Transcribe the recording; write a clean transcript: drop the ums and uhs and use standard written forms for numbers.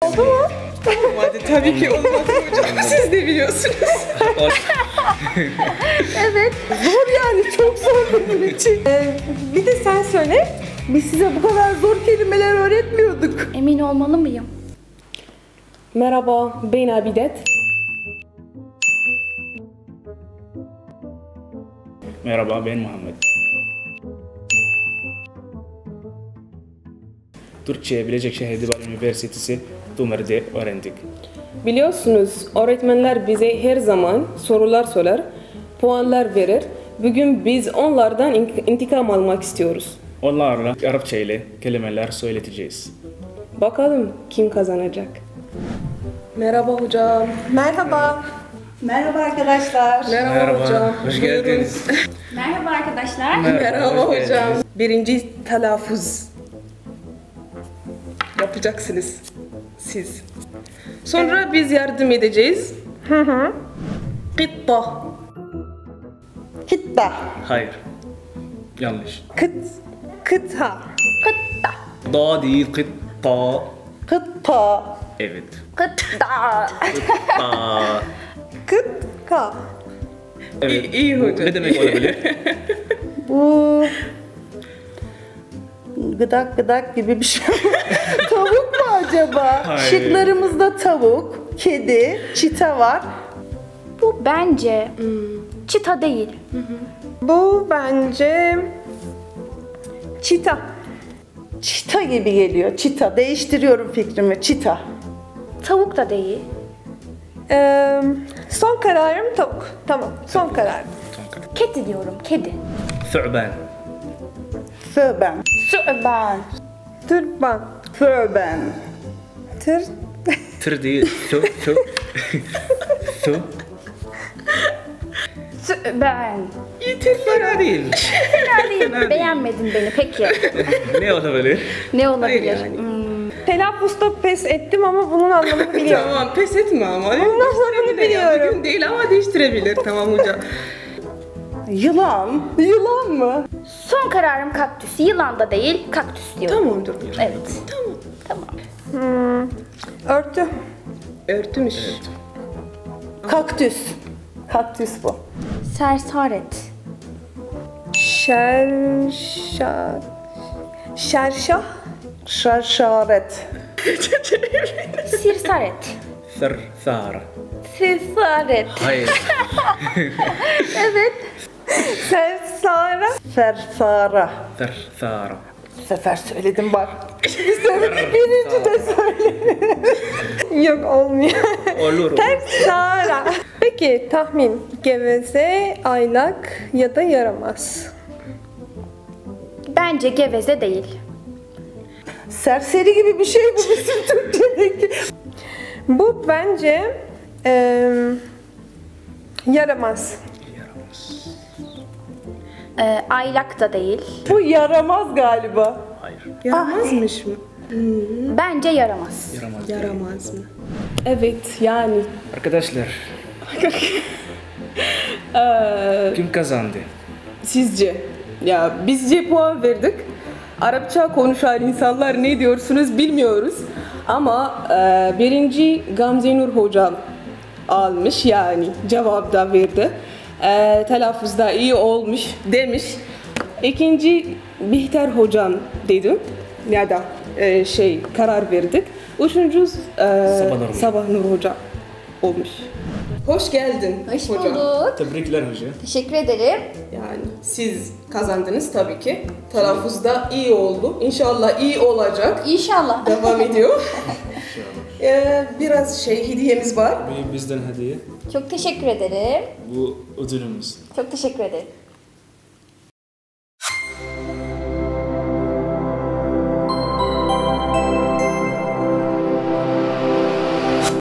Oldu mu? Hadi tabii ki olmadı hocam. Siz de biliyorsunuz. Evet. Zor yani, çok zor benim için. Bir de sen söyle. Biz size bu kadar zor kelimeler öğretmiyorduk. Emin olmalı mıyım? Merhaba, ben Abidet. Merhaba, ben Muhammed. Türkçe Bilecikşehir Dibal Üniversitesi Dumeri'de öğrendik. Biliyorsunuz, öğretmenler bize her zaman sorular sorar, puanlar verir. Bugün biz onlardan intikam almak istiyoruz. Onlarla Arapça ile kelimeler söyleteceğiz. Bakalım kim kazanacak? Merhaba hocam. Merhaba. Merhaba arkadaşlar. Merhaba hocam. Hoş geldiniz. Merhaba arkadaşlar. Merhaba hoş hocam. geldiniz. Birinci telaffuz yapacaksınız siz. Sonra biz yardım edeceğiz. Kıtta. Kıtta. Hayır. Yanlış. Kıta. Da değil, kıtta. Kıta. Evet. Kıtta. Kıtta. Kıtka. Evet. İyi hocam. Ne demek olabilir? Bu gıdak gibi bir şey. Tavuk mu acaba? Hayır. Şıklarımızda tavuk, kedi, çita var. Bu bence çita değil. Bu bence çita. Çita gibi geliyor. Çita. Değiştiriyorum fikrimi. Çita. Tavuk da değil. Son kararım tavuk. Tamam. Son kararım. Kedi diyorum. Kedi. Thu'ban. Föben. Sü'ban. Tırban. Föben. Tır değil. Thu. Thu. Sü'ban. Fena değil. Fena değil. Beğenmedin beni peki. Ne olabilir? Ne olabilir? yani. Telaffuzda pes ettim ama bunun anlamını biliyorum. Tamam, pes etme ama. Bunun anlamını biliyorum. Bugün değil ama değiştirebilir. Tamam hocam. Yılan. Yılan mı? Son kararım kaktüs. Yılan da değil, kaktüs diyorum. Tamamdır hocam. Evet. Tamam. Örtü. Örtümüş. Kaktüs. Kaktüs bu. Sersaret. Şerşah. Şerşaret. Sirsaret. Thara. Sirsaret. Hayır. Sersara. Sersara. Thara. Bu sefer söyledim bak. Birinci de söyledim. Yok olmuyor. Olur. Tersara. Peki tahmin. Geveze, aylak ya da yaramaz. Bence geveze değil. Serseri gibi bir şey bu bizim Türkçedeki. Bu bence yaramaz. Aylak da değil. Bu yaramaz galiba. Hayır. Yaramazmış mı? Bence yaramaz. Yaramaz. Yaramaz mı? Evet, yani. Arkadaşlar, kim kazandı? Sizce? Ya bizce puan verdik. Arapça konuşan insanlar ne diyorsunuz bilmiyoruz. Ama birinci Gamze Nur hocam almış, yani cevap da verdi. Telaffuzda iyi olmuş demiş. İkinci Bihter hocam dedim. Ya da karar verdik. Üçüncü Sabah Nur hocam olmuş. Hoş geldin Hoş hocam. bulduk. Tebrikler hocam. Teşekkür ederim. Yani siz kazandınız tabii ki. Telaffuzda iyi oldu. İnşallah iyi olacak. İnşallah. Devam ediyor. Biraz hediyemiz var. Bizden hediye. Çok teşekkür ederim. Bu ödülümüz. Çok teşekkür ederim.